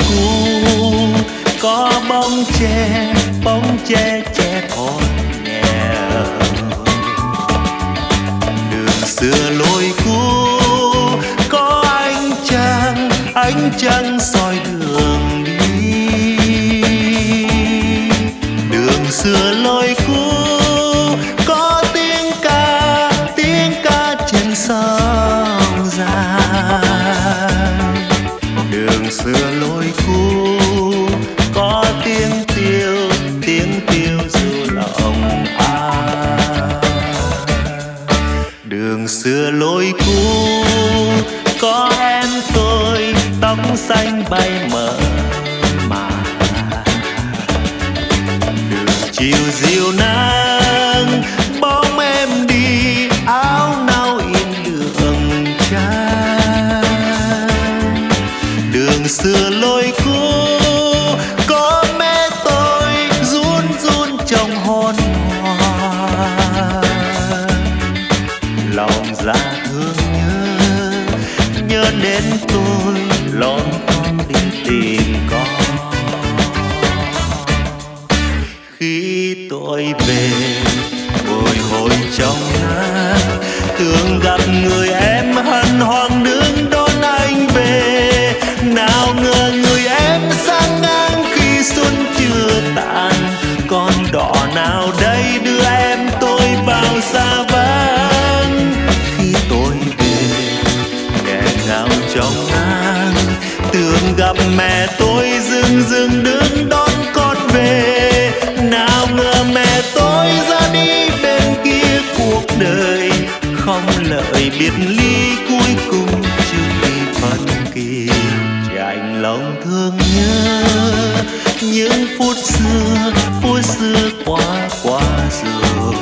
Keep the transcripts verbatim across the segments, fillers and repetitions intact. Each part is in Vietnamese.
cũ, có bóng che, bóng che che con nghèo. Đường xưa lối cũ, có ánh trăng, ánh trăng soi đường đi. Đường xưa lối cũ, có tiếng ca, tiếng ca trên sông dài. Đường xưa lối cũ, có tiếng tiêu, tiếng tiêu ru lòng ai. Đường xưa lối cũ, có em tôi tóc xanh bay mờ mà. Đường chiều dịu nắng, bóng em đi áo nâu in đường trắng. Đường xưa lối cũ, có mẹ tôi run run trong hôn hoa. Lòng dạ thương nhớ, nhớ đến tôi lon ton đi tìm con. Khi tôi về bồi hồi trong nắng, tưởng gặp người em hân hoan đứng đón anh về. Nào ngờ người em sang ngang khi xuân chưa tàn, con đỏ nào đây đưa em tôi vào xa vắng. Khi tôi về nghẹn ngào trong nắng, tưởng gặp mẹ tôi dưng dưng đứng đón con về. Nào ngờ mẹ tôi ra đi bên kia cuộc đời, không lợi biệt ly cuối cùng chưa khi phân kỳ. Chạnh lòng thương nhớ những phút xưa, phút xưa qua qua rồi.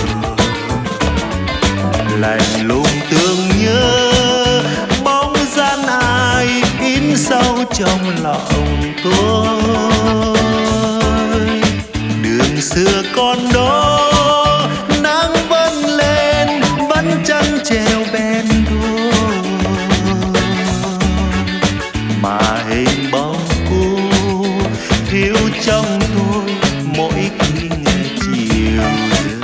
Lạnh lùng thương nhớ bóng dáng ai in sâu trong lòng tôi. Đường xưa con đó nắng vẫn lên, vẫn chân treo bên đôi. Mà hình bóng cũ thiếu trong tôi mỗi khi nghe chiều rơi.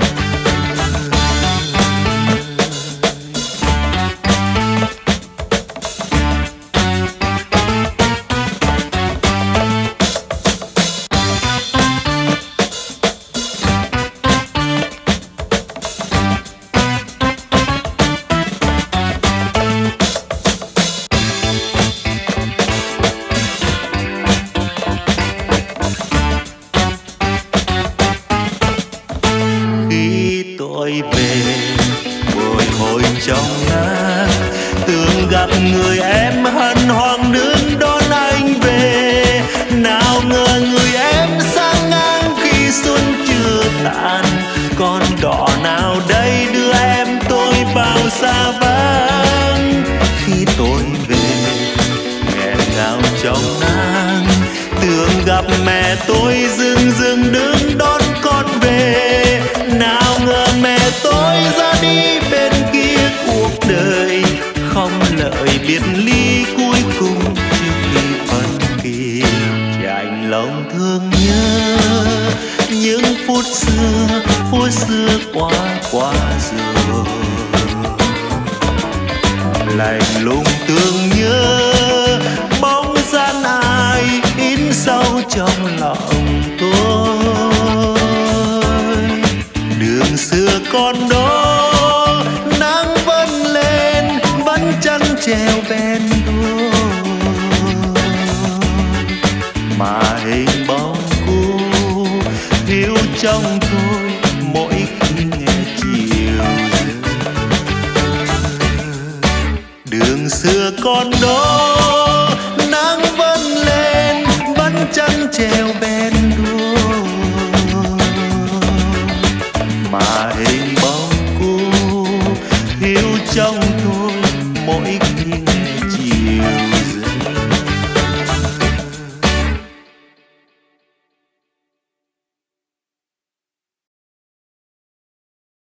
Tôi về bồi hồi trong nắng, tưởng gặp người em hân hoan đứng đón anh về. Nào ngờ người em sang ngang khi xuân chưa tàn, con đỏ nào đây đưa em tôi vào xa vắng. Khi tôi về nghẹn ngào trong nắng, tưởng gặp mẹ tôi dưng dưng đứng đón con về. Nào ngờ mẹ tôi ra đi bên kia cuộc đời, không lợi biệt ly cuối cùng trước khi phân kỳ. Chạnh lòng thương nhớ những phút xưa, phút xưa qua qua rồi. Lạnh lùng thương nhớ bóng dáng ai in sâu trong lòng tôi. Đường xưa con đó nắng vẫn lên, vẫn chân treo bên đôi. Mà hình bóng cũ thiếu trong tôi mỗi khi nghe chiều rơi. Đường xưa con đó